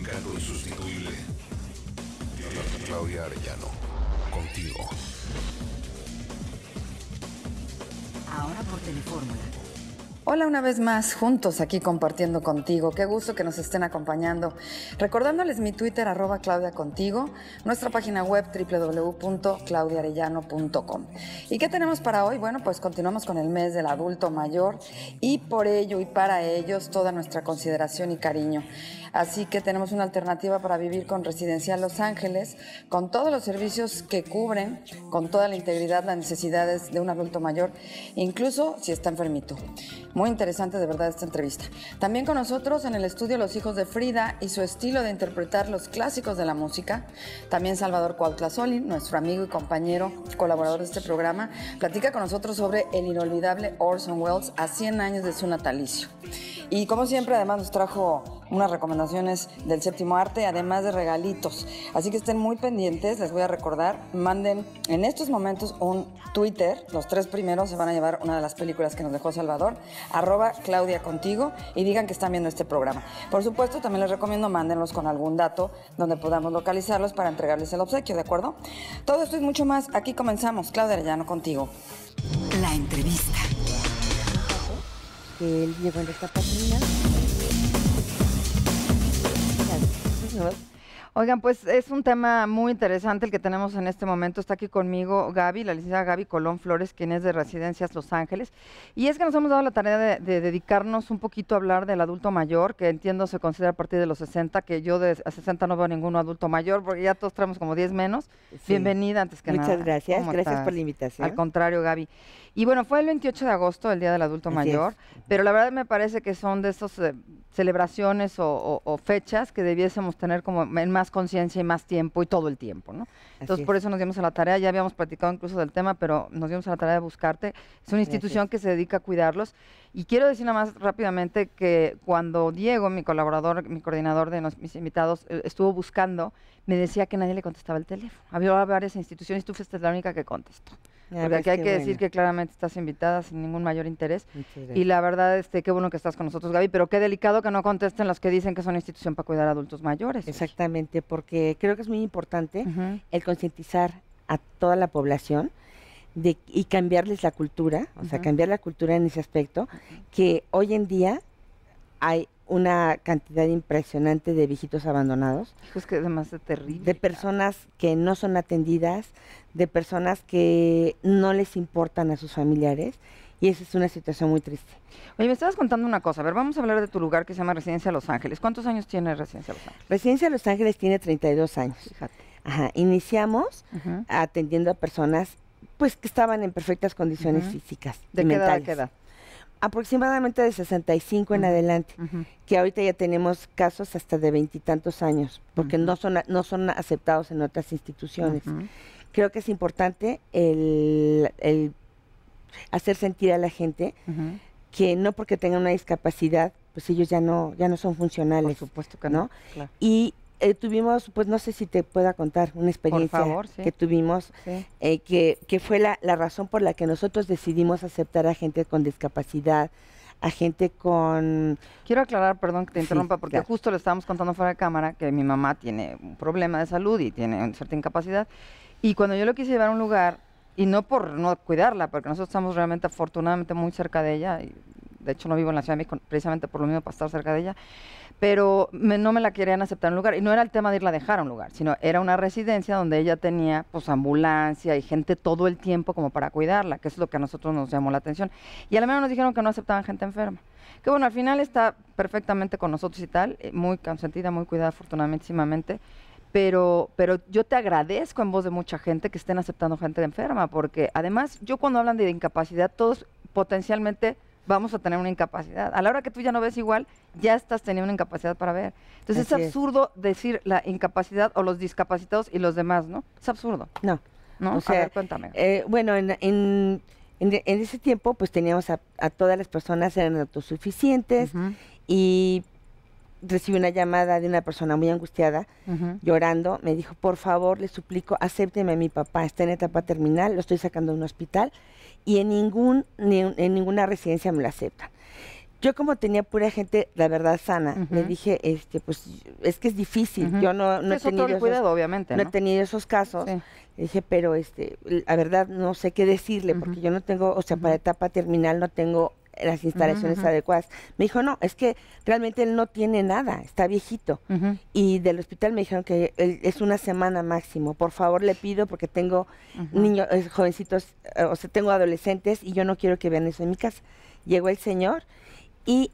encanto insustituible. Claudia Arellano, contigo. Ahora por Telefórmula. Hola una vez más, juntos aquí compartiendo contigo. Qué gusto que nos estén acompañando. Recordándoles mi Twitter, @ClaudiaContigo, nuestra página web www.claudiarellano.com. ¿Y qué tenemos para hoy? Bueno, pues continuamos con el mes del adulto mayor y por ello y para ellos toda nuestra consideración y cariño. Así que tenemos una alternativa para vivir con Residencial Los Ángeles, con todos los servicios que cubren, con toda la integridad, las necesidades de un adulto mayor, incluso si está enfermito. Muy interesante de verdad esta entrevista. También con nosotros en el estudio los hijos de Frida y su estilo de interpretar los clásicos de la música. También Salvador Cuauhtlazoli, nuestro amigo y compañero, colaborador de este programa, platica con nosotros sobre el inolvidable Orson Welles a 100 años de su natalicio. Y como siempre, además nos trajo unas recomendaciones del séptimo arte, además de regalitos. Así que estén muy pendientes, les voy a recordar, manden en estos momentos un Twitter, los 3 primeros se van a llevar una de las películas que nos dejó Salvador, @ClaudiaContigo, y digan que están viendo este programa. Por supuesto, también les recomiendo mándenlos con algún dato donde podamos localizarlos para entregarles el obsequio, ¿de acuerdo? Todo esto y mucho más, aquí comenzamos. Claudia Arellano, contigo. La entrevista. Él llegó en esta página. Oigan, pues es un tema muy interesante el que tenemos en este momento. Está aquí conmigo Gaby, la licenciada Gaby Colón Flores, quien es de Residencias Los Ángeles. Y es que nos hemos dado la tarea de dedicarnos un poquito a hablar del adulto mayor, que entiendo se considera a partir de los 60, que yo de a 60 no veo ningún adulto mayor, porque ya todos traemos como 10 menos. Sí. Bienvenida antes que nada. Muchas gracias, ¿Cómo gracias estás? por la invitación. Al contrario, Gaby. Y bueno, fue el 28 de agosto, el Día del Adulto Mayor, pero la verdad me parece que son de esas celebraciones o fechas que debiésemos tener como en más conciencia y más tiempo y todo el tiempo, ¿no? Entonces, por eso nos dimos a la tarea, ya habíamos platicado incluso del tema, pero nos dimos a la tarea de buscarte. Es una institución que se dedica a cuidarlos. Y quiero decir nada más rápidamente que cuando Diego, mi colaborador, mi coordinador de mis invitados, estuvo buscando, me decía que nadie le contestaba el teléfono. Había varias instituciones y tú fuiste la única que contestó. Porque aquí hay que decir que claramente estás invitada sin ningún mayor interés. Y la verdad, qué bueno que estás con nosotros, Gaby, pero qué delicado que no contesten los que dicen que son institución para cuidar a adultos mayores. Exactamente, porque creo que es muy importante el concientizar a toda la población y cambiarles la cultura, o sea, cambiar la cultura en ese aspecto, que hoy en día hay una cantidad impresionante de viejitos abandonados. Es que es demasiado terrible. De personas que no son atendidas, de personas que no les importan a sus familiares, y esa es una situación muy triste. Oye, me estabas contando una cosa. A ver, vamos a hablar de tu lugar que se llama Residencia Los Ángeles. ¿Cuántos años tiene Residencia Los Ángeles? Residencia Los Ángeles tiene 32 años. Fíjate. Ajá. Iniciamos atendiendo a personas pues que estaban en perfectas condiciones físicas y mentales. ¿De qué edad? Aproximadamente de 65 en adelante, que ahorita ya tenemos casos hasta de 20 y tantos años, porque no son aceptados en otras instituciones. Creo que es importante el hacer sentir a la gente que no porque tengan una discapacidad, pues ellos ya no son funcionales. Por supuesto que no. Claro. Y tuvimos, pues no sé si te pueda contar una experiencia por favor, sí. que tuvimos, que fue la razón por la que nosotros decidimos aceptar a gente con discapacidad, a gente con... Quiero aclarar, perdón que te interrumpa, porque claro. justo le estábamos contando fuera de cámara que mi mamá tiene un problema de salud y tiene una cierta incapacidad, y cuando yo lo quise llevar a un lugar, y no por no cuidarla, porque nosotros estamos realmente afortunadamente muy cerca de ella, y de hecho no vivo en la Ciudad de México precisamente por lo mismo para estar cerca de ella, pero no me la querían aceptar en un lugar, y no era el tema de irla a dejar a un lugar, sino era una residencia donde ella tenía pues ambulancia y gente todo el tiempo como para cuidarla, que es lo que a nosotros nos llamó la atención. Y a la menos nos dijeron que no aceptaban gente enferma. Que bueno, al final está perfectamente con nosotros y tal, muy consentida, muy cuidada afortunadamente, pero yo te agradezco en voz de mucha gente que estén aceptando gente enferma, porque además yo cuando hablan de incapacidad, todos potencialmente vamos a tener una incapacidad. A la hora que tú ya no ves igual, ya estás teniendo una incapacidad para ver. Entonces Así es absurdo decir la incapacidad o los discapacitados y los demás, ¿no? Es absurdo. No. ¿No? O sea, a ver, cuéntame. Bueno, en ese tiempo pues teníamos a todas las personas, eran autosuficientes, y recibí una llamada de una persona muy angustiada, llorando. Me dijo, por favor, le suplico, acépteme a mi papá, está en etapa terminal, lo estoy sacando de un hospital y en ninguna residencia me lo aceptan. Yo como tenía pura gente, la verdad, sana, le dije, pues es que es difícil. Yo no he Eso tenido todo el cuidado, obviamente, no he ¿no? tenido esos casos. Sí. Le dije, pero la verdad no sé qué decirle, porque yo no tengo, o sea, para etapa terminal no tengo las instalaciones adecuadas. Me dijo, no, es que realmente él no tiene nada, está viejito. Y del hospital me dijeron que es una semana máximo. Por favor, le pido, porque tengo niños, jovencitos, o sea, tengo adolescentes y yo no quiero que vean eso en mi casa. Llegó el señor y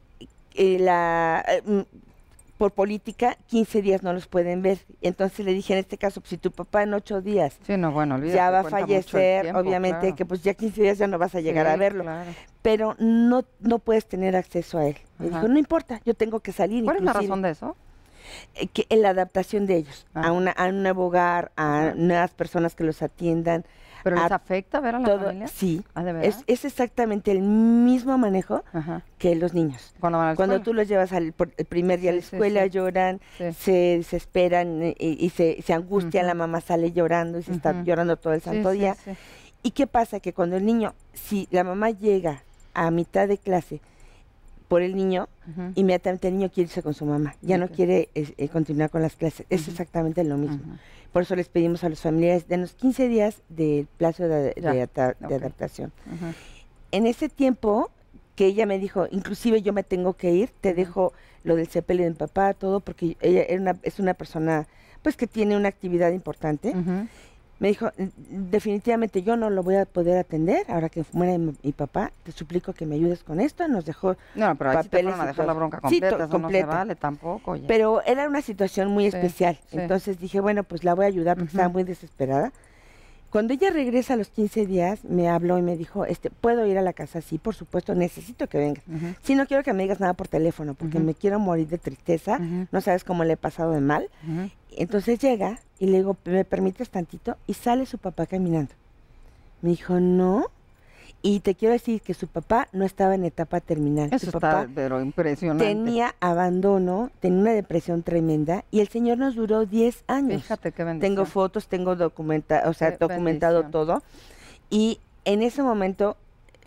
por política, 15 días no los pueden ver. Entonces le dije, en este caso, pues, si tu papá en 8 días Sí, no, bueno, olvídate, ya va a cuenta mucho el fallecer, tiempo, obviamente, claro. que pues ya 15 días ya no vas a llegar Sí, a verlo. claro. Pero no puedes tener acceso a él. Me Ajá. dijo, no importa, yo tengo que salir. ¿Cuál es la inclusive". razón de eso? Que en la adaptación de ellos, Ah. a un nuevo hogar, a nuevas personas que los atiendan. ¿Pero les a afecta ver a la todo. familia? Sí, Ah, ¿de verdad? es exactamente el mismo manejo Ajá. que los niños. Cuando van a la Cuando escuela. tú los llevas el primer día a la Sí, sí, escuela, sí. lloran, Sí. se desesperan y se angustian, la mamá sale llorando y se está llorando todo el Sí, santo sí, día. sí. ¿Y qué pasa? Que cuando el niño, si la mamá llega a mitad de clase por el niño, inmediatamente el niño quiere irse con su mamá, ya no Ok. quiere continuar con las clases. Es exactamente lo mismo. Por eso les pedimos a los familiares, denos 15 días del plazo de Ya, ok. adaptación. En ese tiempo que ella me dijo, inclusive yo me tengo que ir, te dejo lo del sepelio de mi papá, todo, porque ella es una persona pues que tiene una actividad importante. Me dijo, definitivamente yo no lo voy a poder atender, ahora que muera mi papá, te suplico que me ayudes con esto. Nos dejó No, pero ahí sí te papeles fueron a y dejar la todo. bronca Sí, completa, eso no se completa. vale tampoco. Oye. Pero era una situación muy Sí, especial. sí. Entonces dije, bueno, pues la voy a ayudar porque estaba muy desesperada. Cuando ella regresa a los 15 días, me habló y me dijo, ¿puedo ir a la casa? Sí, por supuesto, necesito que vengas. Sí, no quiero que me digas nada por teléfono porque me quiero morir de tristeza. No sabes cómo le he pasado de mal. Entonces llega y le digo, ¿me permites tantito? Y sale su papá caminando. Me dijo, no. Y te quiero decir que su papá no estaba en etapa terminal. Eso Su está, papá pero impresionante. tenía abandono, tenía una depresión tremenda y el señor nos duró 10 años. Fíjate qué bendición. Tengo fotos, tengo Qué documentado bendición. todo. Y en ese momento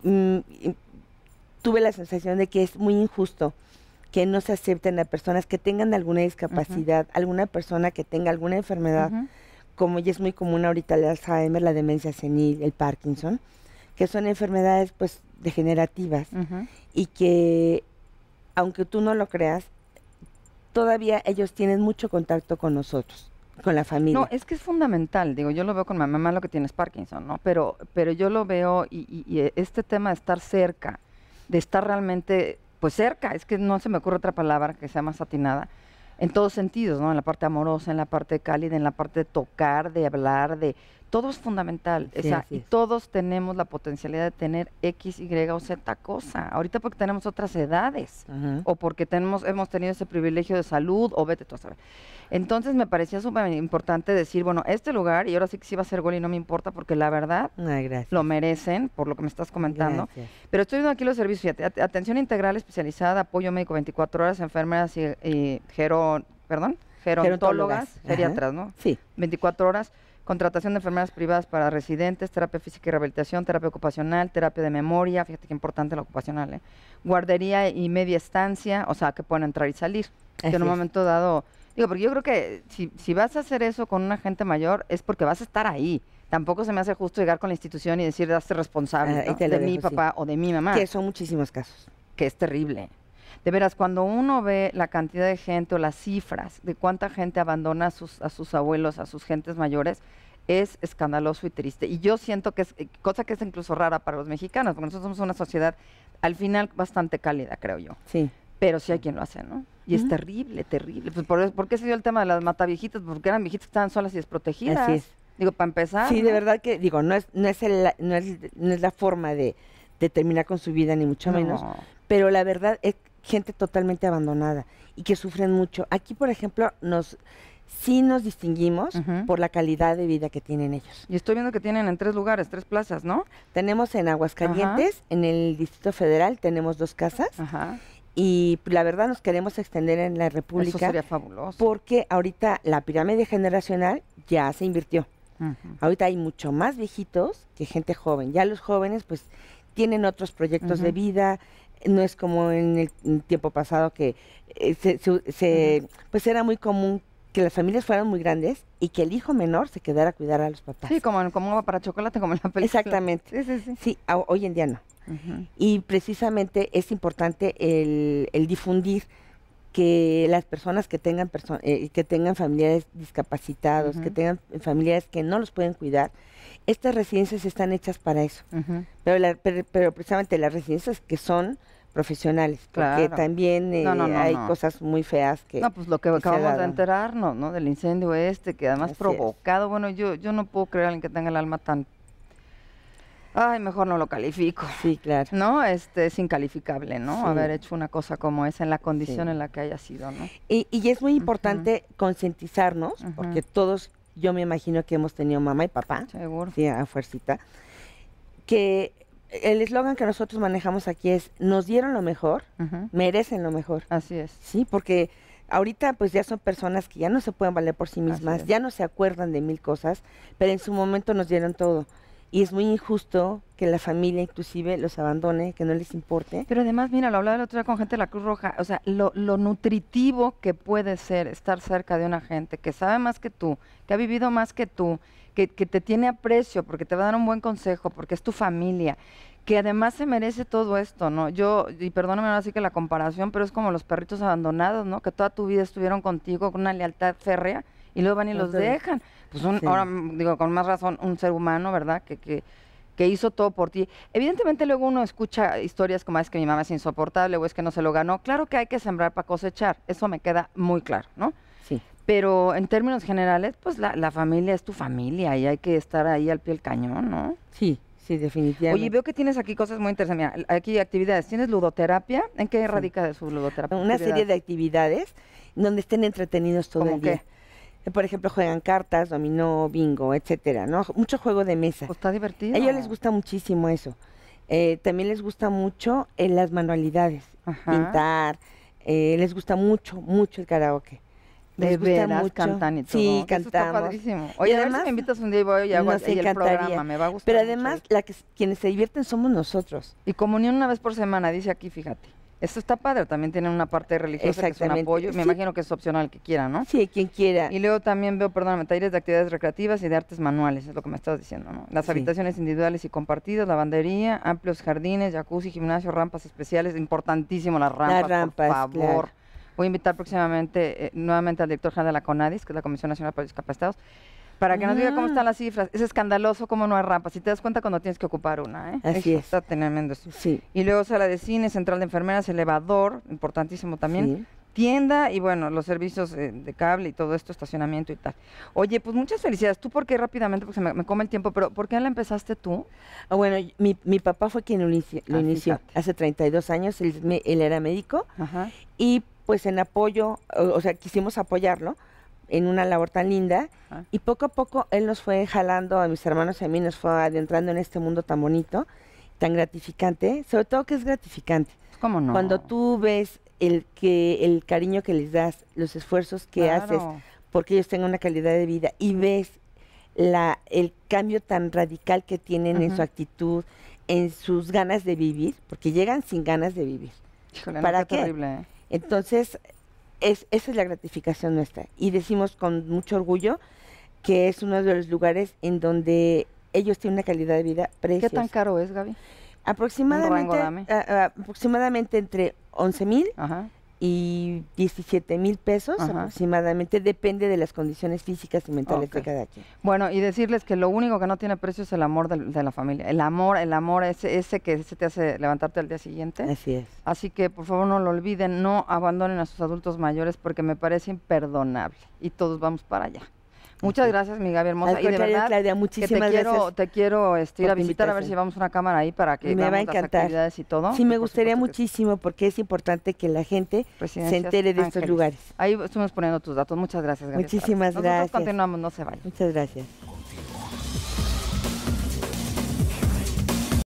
tuve la sensación de que es muy injusto que no se acepten a personas que tengan alguna discapacidad, alguna persona que tenga alguna enfermedad, como ya es muy común ahorita el Alzheimer, la demencia senil, el Parkinson, que son enfermedades pues degenerativas y que, aunque tú no lo creas, todavía ellos tienen mucho contacto con nosotros, con la familia. No, es que es fundamental, digo, yo lo veo con mi mamá, lo que tiene es Parkinson, ¿no? Pero yo lo veo y este tema de estar cerca, de estar realmente, pues cerca, es que no se me ocurre otra palabra que sea más atinada, en todos sentidos, ¿no? En la parte amorosa, en la parte cálida, en la parte de tocar, de hablar, de... Todo es fundamental, Sí, o sea, así y es. todos tenemos la potencialidad de tener X, Y o Z cosa. Ahorita porque tenemos otras edades, Ajá. o porque hemos tenido ese privilegio de salud, o vete tú a saber. Entonces me parecía súper importante decir, bueno, este lugar, y ahora sí que sí va a ser gol y no me importa, porque la verdad Ay, gracias. lo merecen, por lo que me estás comentando. Gracias. Pero estoy viendo aquí los servicios, fíjate, atención integral especializada, apoyo médico 24 horas, enfermeras y gerontólogas, Gerontólogas, geriatras, ajá. ¿no? Sí. 24 horas, contratación de enfermeras privadas para residentes, terapia física y rehabilitación, terapia ocupacional, terapia de memoria, fíjate qué importante la ocupacional, ¿eh? Guardería y media estancia, o sea, que pueden entrar y salir. Que Así en un es. momento dado, digo, porque yo creo que si vas a hacer eso con una gente mayor es porque vas a estar ahí. Tampoco se me hace justo llegar con la institución y decir, hazte responsable, Ahí ¿no? te lo de mi dejo, sí. papá o de mi mamá, Que son muchísimos casos. que es terrible. De veras, cuando uno ve la cantidad de gente o las cifras de cuánta gente abandona a sus abuelos, a sus gentes mayores, es escandaloso y triste. Y yo siento que es cosa que es incluso rara para los mexicanos, porque nosotros somos una sociedad al final bastante cálida, creo yo. Sí. Pero sí hay quien lo hace, ¿no? Y es terrible, terrible. Pues ¿por qué se dio el tema de las mataviejitas? Porque eran viejitas que estaban solas y desprotegidas. Así es. Digo, para empezar. Sí, ¿no? de verdad que, digo, no es la forma de terminar con su vida, ni mucho menos, No. pero la verdad es gente totalmente abandonada y que sufren mucho. Aquí, por ejemplo, sí nos distinguimos por la calidad de vida que tienen ellos. Y estoy viendo que tienen en 3 lugares, 3 plazas, ¿no? Tenemos en Aguascalientes, en el Distrito Federal, tenemos 2 casas Ajá. y la verdad nos queremos extender en la Eso República sería fabuloso. porque ahorita la pirámide generacional ya se invirtió. Ujú. Ahorita hay mucho más viejitos que gente joven. Ya los jóvenes pues tienen otros proyectos de vida, no es como en el tiempo pasado que pues era muy común que las familias fueran muy grandes y que el hijo menor se quedara a cuidar a los papás. Sí, como para chocolate, como en la película. Exactamente. Sí, hoy en día no. Y precisamente es importante el difundir que las personas que tengan familiares discapacitados, que tengan familiares que no los pueden cuidar, estas residencias están hechas para eso. Pero precisamente las residencias que son profesionales, porque también hay cosas muy feas que... No, pues lo que acabamos de enterarnos, ¿no? Del incendio que además provocado, bueno, yo no puedo creer a alguien que tenga el alma tan... Ay, mejor no lo califico. Sí, claro. ¿No? Es incalificable, ¿no? Haber hecho una cosa como esa en la condición en la que haya sido, ¿no? Y es muy importante concientizarnos, porque todos, yo me imagino que hemos tenido mamá y papá. Seguro. Sí, a fuercita. Que el eslogan que nosotros manejamos aquí es, nos dieron lo mejor, merecen lo mejor. Así es. Sí, porque ahorita pues ya son personas que ya no se pueden valer por sí mismas, ya no se acuerdan de mil cosas, pero en su momento nos dieron todo. Y es muy injusto que la familia inclusive los abandone, que no les importe. Pero además, mira, lo hablaba el otro día con gente de la Cruz Roja, o sea, lo nutritivo que puede ser estar cerca de una gente que sabe más que tú, que ha vivido más que tú, que te tiene aprecio, porque te va a dar un buen consejo, porque es tu familia, que además se merece todo esto, ¿no? Y perdóname ahora sí que la comparación, pero es como los perritos abandonados, ¿no? Que toda tu vida estuvieron contigo con una lealtad férrea y luego van y los dejan. Pues ahora digo, con más razón, un ser humano, ¿verdad? Que hizo todo por ti. Evidentemente luego uno escucha historias como es que mi mamá es insoportable o es que no se lo ganó. Claro que hay que sembrar para cosechar, eso me queda muy claro, ¿no? Sí. Pero en términos generales, pues la familia es tu familia y hay que estar ahí al pie del cañón, ¿no? Sí, sí, definitivamente. Oye, veo que tienes aquí cosas muy interesantes. Mira, aquí actividades. ¿Tienes ludoterapia? ¿En qué radica su ludoterapia? Una serie de actividades donde estén entretenidos todo el día. Por ejemplo, juegan cartas, dominó, bingo, etcétera, ¿no? Mucho juego de mesa. Pues está divertido. A ellos les gusta muchísimo eso. También les gusta mucho las manualidades, pintar, les gusta mucho el karaoke. De veras, cantan y todo. Sí, cantamos. Eso está padrísimo. Oye, además, a ver si me invitas un día y voy y hago ahí el programa, me va a gustar. Pero además, quienes se divierten somos nosotros. Y comunión una vez por semana, dice aquí, fíjate. Esto está padre, también tiene una parte religiosa que es un apoyo. Me imagino que es opcional el que quiera, ¿no? Sí, quien quiera. Y luego también veo, perdóname, talleres de actividades recreativas y de artes manuales, es lo que me estabas diciendo, ¿no? Las habitaciones individuales y compartidas, lavandería, amplios jardines, jacuzzi, gimnasio, rampas especiales, importantísimo las rampas, por favor. Claro. Voy a invitar próximamente, nuevamente al director general de la CONADIS, que es la Comisión Nacional para Discapacitados, para que nos diga cómo están las cifras. Es escandaloso cómo no hay rampas. Si te das cuenta cuando tienes que ocupar una, ¿eh? Así es. Está tremendo eso. Sí. Y luego sala de cine, central de enfermeras, elevador, importantísimo también. Sí. Tienda y bueno, los servicios de cable y todo esto, estacionamiento y tal. Oye, pues muchas felicidades. ¿Tú por qué rápidamente? Porque me come el tiempo, pero ¿por qué la empezaste tú? Bueno, mi papá fue quien lo inició hace 32 años. Él era médico. Y pues en apoyo, o sea, quisimos apoyarlo en una labor tan linda, y poco a poco él nos fue jalando a mis hermanos y a mí, nos fue adentrando en este mundo tan bonito, tan gratificante, sobre todo que es gratificante. ¿Cómo no? Cuando tú ves el cariño que les das, los esfuerzos que haces, porque ellos tengan una calidad de vida, y ves el cambio tan radical que tienen en su actitud, en sus ganas de vivir, porque llegan sin ganas de vivir. Híjole, ¿Para no, qué? Terrible, ¿eh? Entonces, esa es la gratificación nuestra. Y decimos con mucho orgullo que es uno de los lugares en donde ellos tienen una calidad de vida preciosa. ¿Qué tan caro es, Gaby? Aproximadamente entre 11,000 y 17,000 pesos aproximadamente, depende de las condiciones físicas y mentales de cada quien. Bueno, y decirles que lo único que no tiene precio es el amor de la familia. El amor ese que te hace levantarte al día siguiente. Así es. Así que por favor no lo olviden, no abandonen a sus adultos mayores porque me parece imperdonable y todos vamos para allá. Muchas gracias, mi Gaby hermosa. Al y de contrario, verdad, Claudia, muchísimas gracias. Te quiero ir a visitar, a ver invitación. si vamos a una cámara ahí para que me va a veamos las encantar. actividades y todo. Sí, me Por gustaría supuesto que muchísimo porque es importante que la gente se Residencias entere de estos Ángeles. lugares. Ahí estuvimos poniendo tus datos. Muchas gracias, Gaby. Muchísimas Nosotros gracias. continuamos, no se vayan. Muchas gracias.